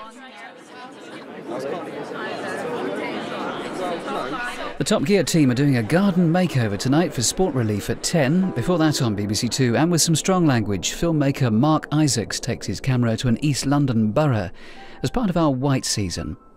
The Top Gear team are doing a garden makeover tonight for Sport Relief at 10. Before that on BBC Two, and with some strong language, filmmaker Mark Isaacs takes his camera to an East London borough as part of our White season.